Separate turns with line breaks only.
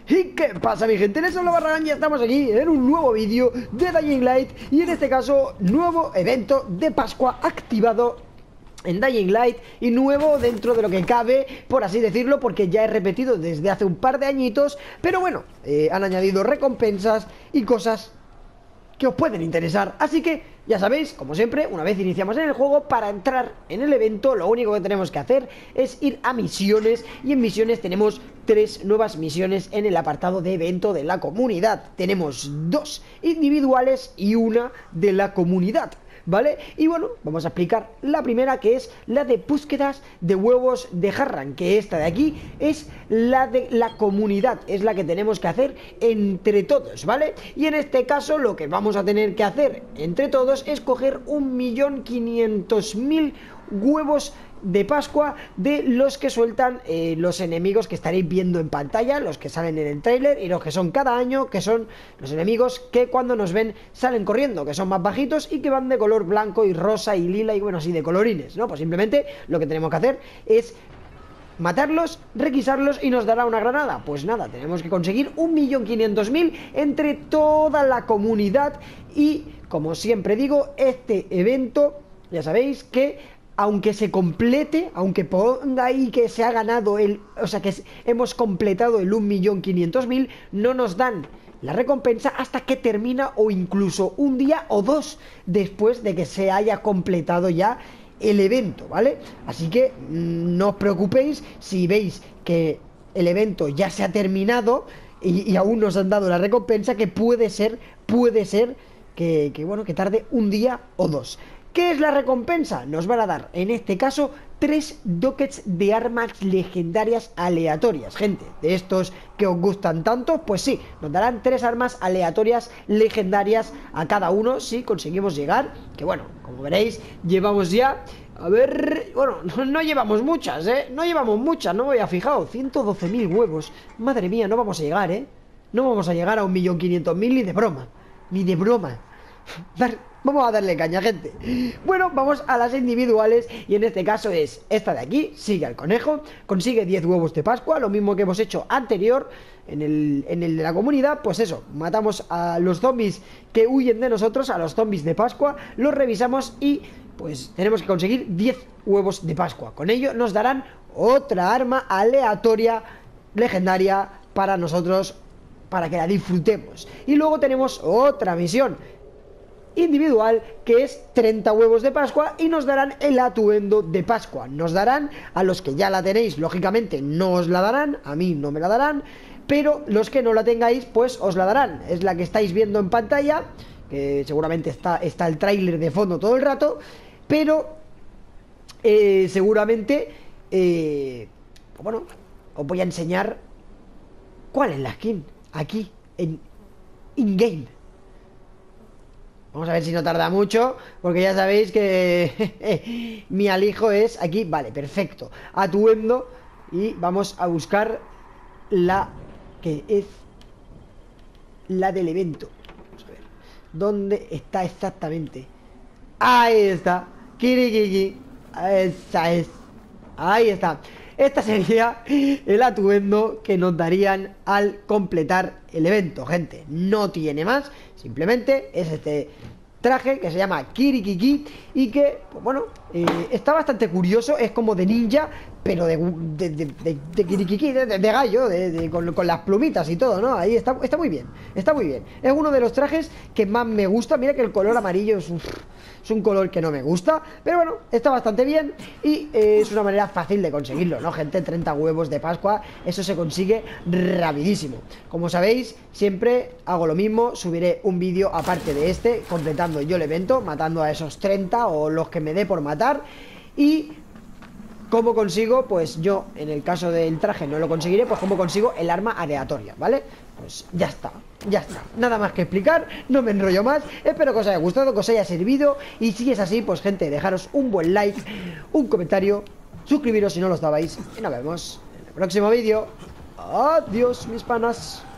¿Y qué pasa, mi gente? Les habla Barragán y estamos aquí en un nuevo vídeo de Dying Light. Y en este caso, nuevo evento de Pascua activado en Dying Light. Y nuevo dentro de lo que cabe, por así decirlo, porque ya he repetido desde hace un par de añitos. Pero bueno, han añadido recompensas y cosas que os pueden interesar. Así que, ya sabéis, como siempre, una vez iniciamos en el juego, para entrar en el evento, lo único que tenemos que hacer es ir a misiones. Y en misiones tenemos 3 nuevas misiones en el apartado de evento de la comunidad. Tenemos 2 individuales y una de la comunidad, ¿vale? Y bueno, vamos a explicar la primera, que es la de búsquedas de huevos de Harran, que esta de aquí es la de la comunidad, es la que tenemos que hacer entre todos, ¿vale? Y en este caso lo que vamos a tener que hacer entre todos es coger 1.500.000 huevos de Pascua, de los que sueltan los enemigos que estaréis viendo en pantalla, los que salen en el tráiler y los que son cada año, que son los enemigos que cuando nos ven salen corriendo, que son más bajitos y que van de color blanco y rosa y lila y bueno, así de colorines, ¿no? Pues simplemente lo que tenemos que hacer es matarlos, requisarlos y nos dará una granada. Pues nada, tenemos que conseguir 1.500.000 entre toda la comunidad. Y como siempre digo, este evento, ya sabéis que aunque se complete, aunque ponga ahí que se ha ganado o sea, que hemos completado el 1.500.000, no nos dan la recompensa hasta que termina, o incluso un día o 2 después de que se haya completado ya el evento, ¿vale? Así que no os preocupéis si veis que el evento ya se ha terminado y aún no os han dado la recompensa, que puede ser que bueno, que tarde un día o 2. ¿Qué es la recompensa? Nos van a dar, en este caso, 3 dockets de armas legendarias aleatorias. Gente, de estos que os gustan tanto, pues sí, nos darán 3 armas aleatorias legendarias a cada uno si conseguimos llegar. Que bueno, como veréis, llevamos ya... A ver... Bueno, no llevamos muchas, no llevamos muchas, no me había fijado. 112.000 huevos. Madre mía, no vamos a llegar, no vamos a llegar a 1.500.000 ni de broma. Ni de broma. Vamos a darle caña, gente. Bueno, vamos a las individuales. Y en este caso es esta de aquí. Sigue al conejo, consigue 10 huevos de Pascua, lo mismo que hemos hecho anterior en el de la comunidad. Pues eso, matamos a los zombies que huyen de nosotros, a los zombies de Pascua, los revisamos y pues tenemos que conseguir 10 huevos de Pascua. Con ello nos darán otra arma aleatoria legendaria para nosotros, para que la disfrutemos. Y luego tenemos otra misión individual, que es 30 huevos de Pascua, y nos darán el atuendo de Pascua. Nos darán, a los que ya la tenéis, lógicamente no os la darán, a mí no me la darán, pero los que no la tengáis, pues os la darán. Es la que estáis viendo en pantalla, que seguramente está el tráiler de fondo todo el rato, pero seguramente bueno, os voy a enseñar cuál es la skin aquí en in-game. Vamos a ver si no tarda mucho, porque ya sabéis que mi alijo es aquí. Vale, perfecto. Atuendo. Y vamos a buscar la que es la del evento. Vamos a ver ¿dónde está exactamente? Ahí está. Kirikiki. Esa es. Ahí está. Esta sería el atuendo que nos darían al completar el evento, gente. No tiene más, simplemente es este traje que se llama Kirikiki y que, pues bueno, está bastante curioso. Es como de ninja, pero de Kirikiki, de gallo, con las plumitas y todo, ¿no? Ahí está muy bien, está muy bien. Es uno de los trajes que más me gusta. Mira que el color amarillo es un color que no me gusta, pero bueno, está bastante bien y es una manera fácil de conseguirlo, ¿no, gente? 30 huevos de Pascua, eso se consigue rapidísimo. Como sabéis, siempre hago lo mismo, subiré un vídeo aparte de este, completando yo el evento, matando a esos 30 o los que me dé por matar. Y ¿cómo consigo? Pues yo, en el caso del traje no lo conseguiré, pues ¿cómo consigo el arma aleatoria? ¿Vale? Pues ya está, nada más que explicar, no me enrollo más. Espero que os haya gustado, que os haya servido. Y si es así, pues gente, dejaros un buen like, un comentario, suscribiros si no lo estabais. Y nos vemos en el próximo vídeo. Adiós, mis panas.